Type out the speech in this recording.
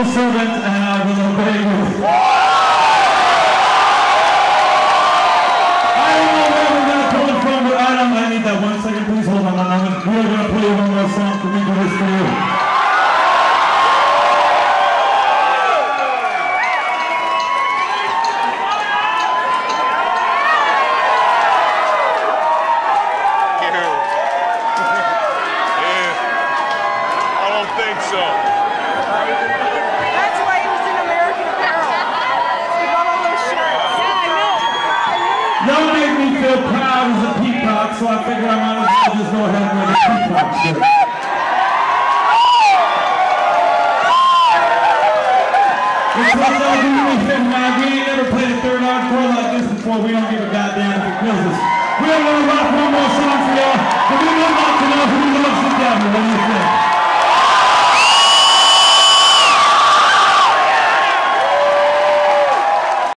humble servant, and I will obey you. I don't know where we're going to pull it from, but I need that 1 second. Please hold on. We're going to play one more song for me to this for you. Y'all make me feel proud as a peacock, so I figure I might as well just go ahead and wear the peacock shirt. It's what y'all do me fit, man. We ain't never played a third encore like this before. We don't give a goddamn if it kills us. We're gonna rock one more song for y'all, but we would like to know who loves the devil. What do you think?